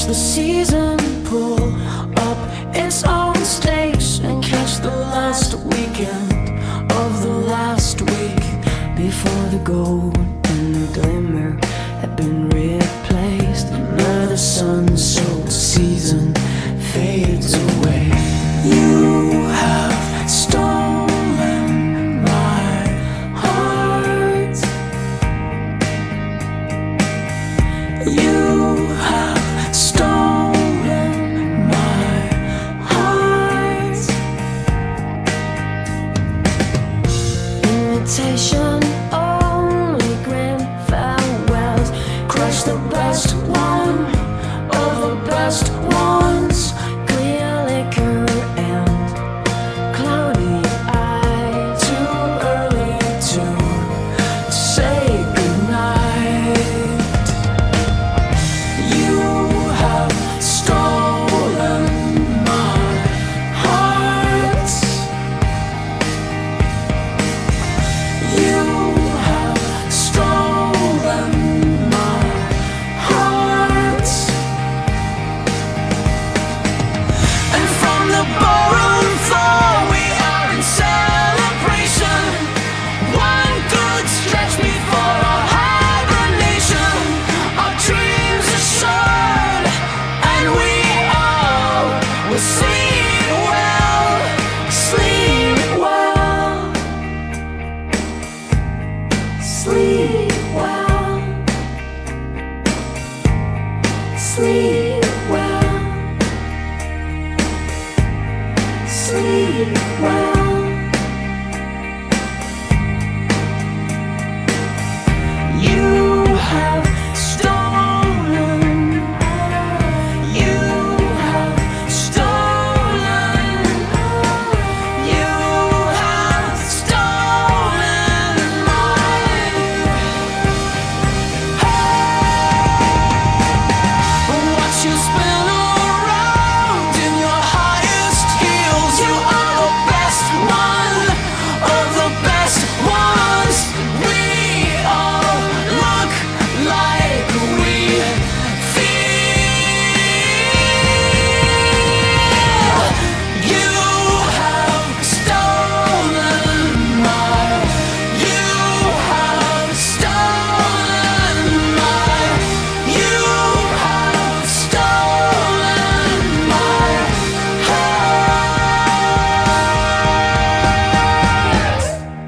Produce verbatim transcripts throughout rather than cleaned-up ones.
the season pull up its own stakes and catch the last weekend of the last week before the gold and the glimmer had been replaced. Another sun-soaked season fades away. You have stolen my heart. You have stolen my heart. Invitation only, grand farewells. Crush the best one of the best ones. Clear liquor and cloudy eye. Too early to say goodnight. You have stolen my heart. You have stolen my heart. And from the ballroom floor we are in celebration. One good stretch before our hibernation. Our dreams are short and we all will sleep well, sleep well, sleep well, sleep well, sleep well. You have stolen, you have stolen, you have stolen my watch you spin around in your highest heels. You are the best one of the best ones. We all look like we feel. You have stolen my, you have stolen my, you have stolen my heart.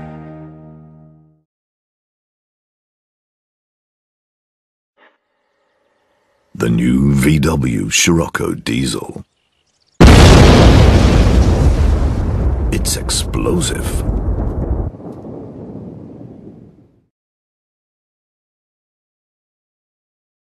The new V W Scirocco diesel. It's explosive.